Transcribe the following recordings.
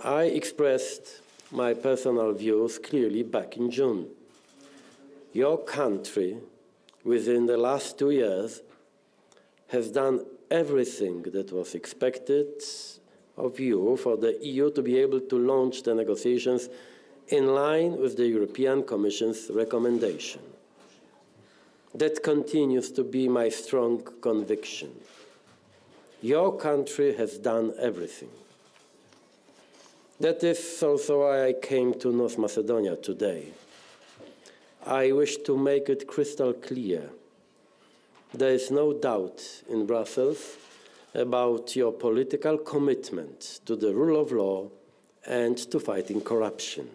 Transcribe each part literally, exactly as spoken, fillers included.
I expressed my personal views clearly back in June. Your country, within the last two years, has done everything that was expected of you for the E U to be able to launch the negotiations in line with the European Commission's recommendation. That continues to be my strong conviction. Your country has done everything. That is also why I came to North Macedonia today. I wish to make it crystal clear. There is no doubt in Brussels about your political commitment to the rule of law and to fighting corruption.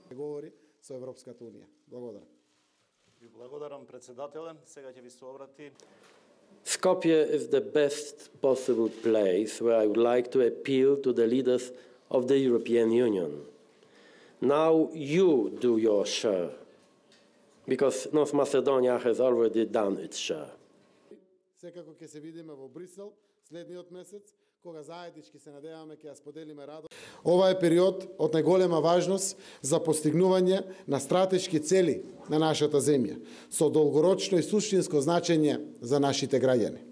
Skopje is the best possible place where I would like to appeal to the leaders of the European Union. Now you do your share, because North Macedonia has already done its share. Секако ќе се видиме во Брисел следниот месец, кога заеднички се надеваме ќе ја споделиме радост. Ова е период од најголема важност за постигнување на стратешки цели на нашата земја, со долгорочно и суштинско значење за нашите граѓани.